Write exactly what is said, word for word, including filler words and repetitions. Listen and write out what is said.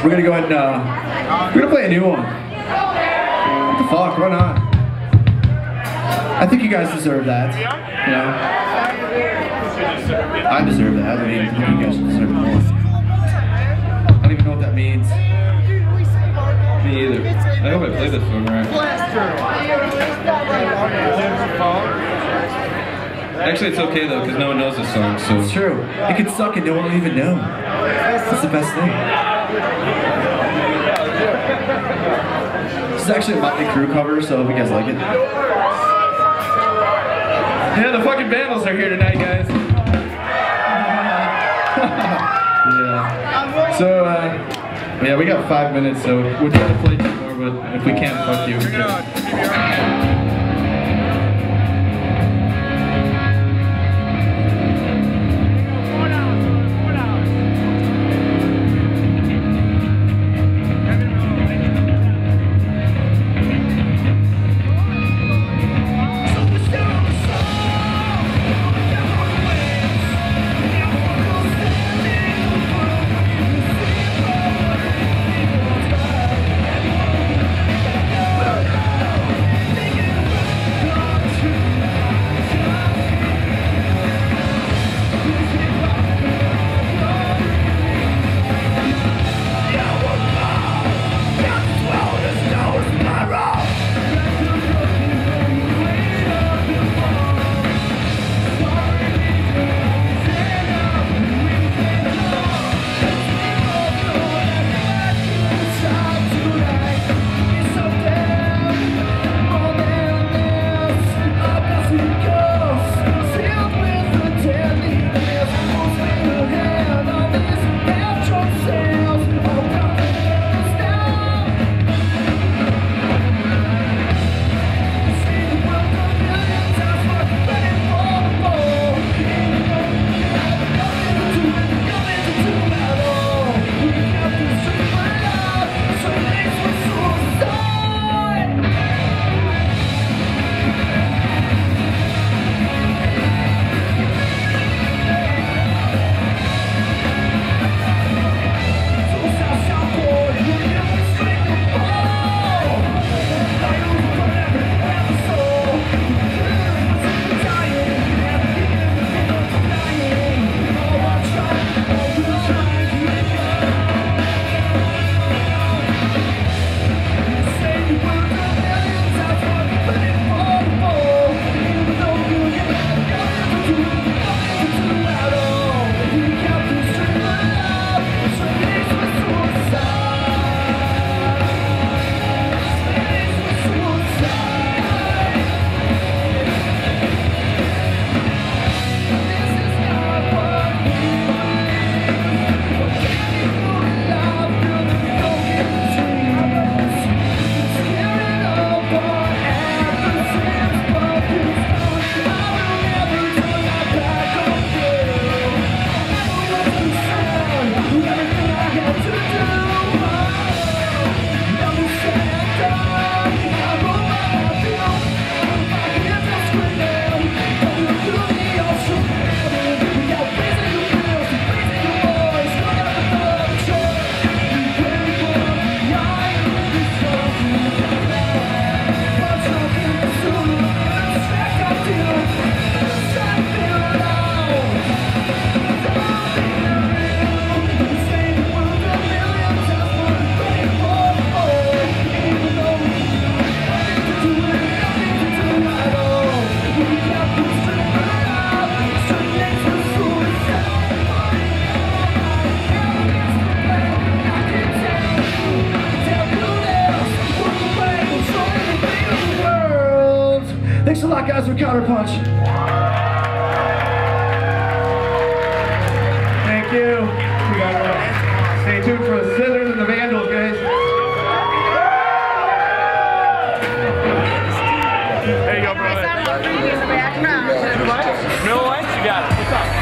We're gonna go ahead and uh, we're gonna play a new one. What the fuck? Why not? I think you guys deserve that. You know? I deserve that. I mean, I think you guys deserve more. I don't even know what that means. Me either. I hope I play this one right. Actually, it's okay though, because no one knows this song, so... It's true. It could suck and no one will even know. That's the best thing. This is actually a Motley Crue cover, so if you guys like it. Yeah, the fucking Vandals are here tonight, guys. Yeah. So, uh... yeah, we got five minutes, so we'll try to play two more, but if we can't, fuck you. Thanks a lot, guys, for Counterpunch. Thank you. We got uh, stay tuned for the Scissors and the Vandals, guys. There you go, brother. Middle lights, you got it. What's up?